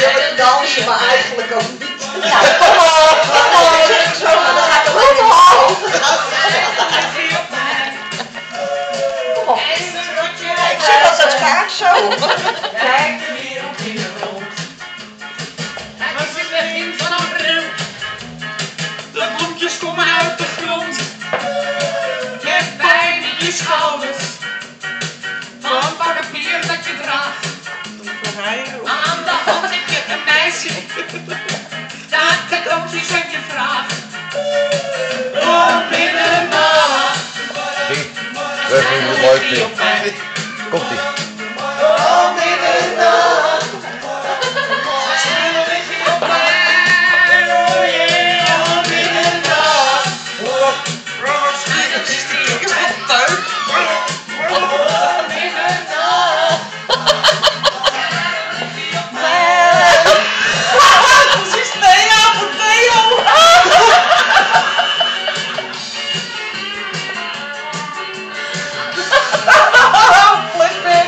willen dansen, maar eigenlijk ook niet. Ja. Kom op, zo, maar dan gaat het wel in Kom op. Ik zeg dat het gaat zo. Kijk de wereld in de rond. Maar ze begint van april. De bloempjes komen uit de grond. Je hebt pijn in je schouders. Van papier dat je draagt. Aan de hand heb je een meisje. Dat cadeautjes aan je vraagt. Om middernacht. We hebben een mooi pik. Komt ie. Om middernacht. Stil lig je op mij. Oh yeah, om middernacht. Waarschijnlijk is die op mijn buik. Om middernacht. Precies Thea voor Theo. Flashback.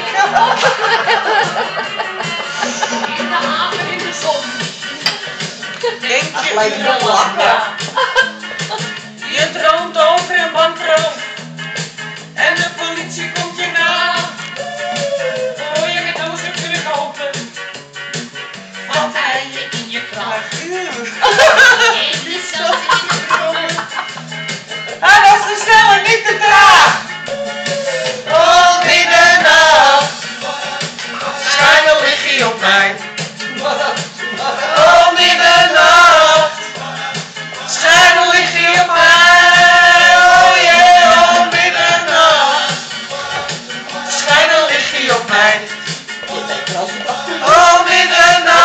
In de haven in de zon. Denk je lijkt me uren wel lang na. Je droomt over een bankrood. En de politie komt je na. Oh, je cadeaus hebt kunnen kopen. Valt hij je in je kracht. In de zon in de bron. Hij was te snel en niet te traag. Oh, middernacht. Schijnel lig je op mij. Oh, middernacht. Schijnel lig je op mij. Oh yeah, oh, middernacht. Schijnel lig je op mij. Oh, middernacht.